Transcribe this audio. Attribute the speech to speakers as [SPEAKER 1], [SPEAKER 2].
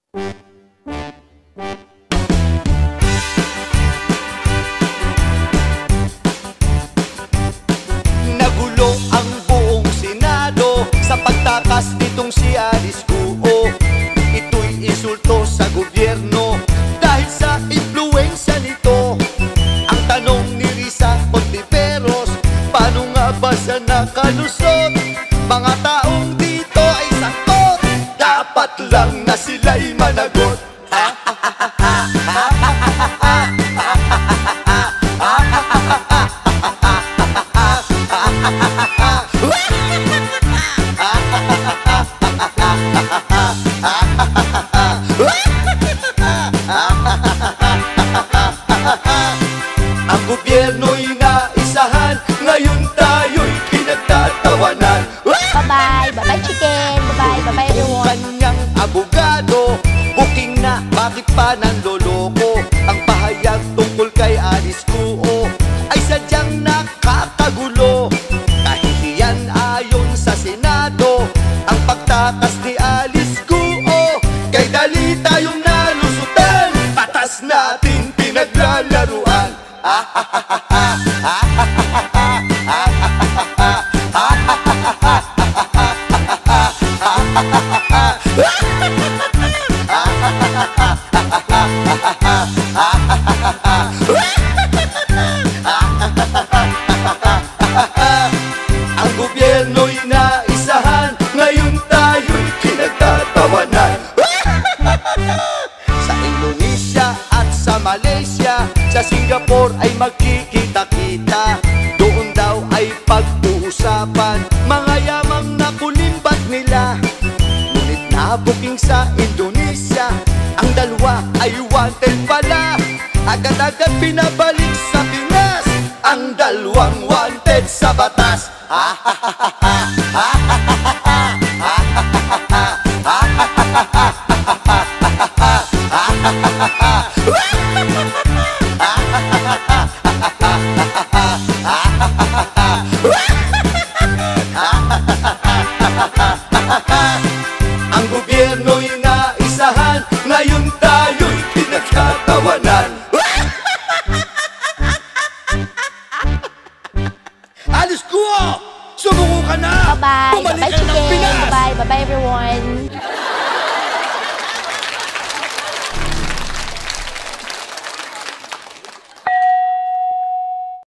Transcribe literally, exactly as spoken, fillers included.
[SPEAKER 1] Nagulo ang buong Senado sa pagtakas nitong si Alice Guo. Ito'y insulto sa gobyerno dahil sa impluensya nito. Ang tanong ni Risa Hontiveros, paano nga ba siya nakalusot? Mga taong dito ay sakot, dapat lang na sila'y managot. Ang gobyerno'y naisahan, ngayon tayo'y pinagtatawanan.
[SPEAKER 2] Bye-bye, bye-bye chicken, bye-bye, bye-bye everyone.
[SPEAKER 1] Kanyang abogado, booking na, bakit pa nanloloko? Ang pahayag tungkol kay Alice Guo ay sadyang nakakagulo. Kahit iyan ayon sa Senado, ang pagtakas ni Alice Guo, kay dali tayong nalusutan, batas natin pinaglalaruan. Ang gobyerno'y naisahan, ngayon tayo'y pinagtatawanan. Sa Indonesia at sa Malaysia, sa Singapore ay magkikita-kita. Doon daw ay pag-uusapan mga yamang na kulimbat nila. Ngunit na-booking sa Indonesia, ang dalawa ay wanted pala. Agad-agad pinabalik sa Pinas, ang dalawang wanted sa batas. Ang gobyerno'y naisahan, ngayon tayo'y pinagtatawanan. Alice Guo! Sumuko ka na!
[SPEAKER 2] Bye-bye,
[SPEAKER 1] Bumalik
[SPEAKER 2] bye-bye
[SPEAKER 1] ka ng
[SPEAKER 2] chicken,
[SPEAKER 1] Pinas!
[SPEAKER 2] bye-bye, bye-bye everyone.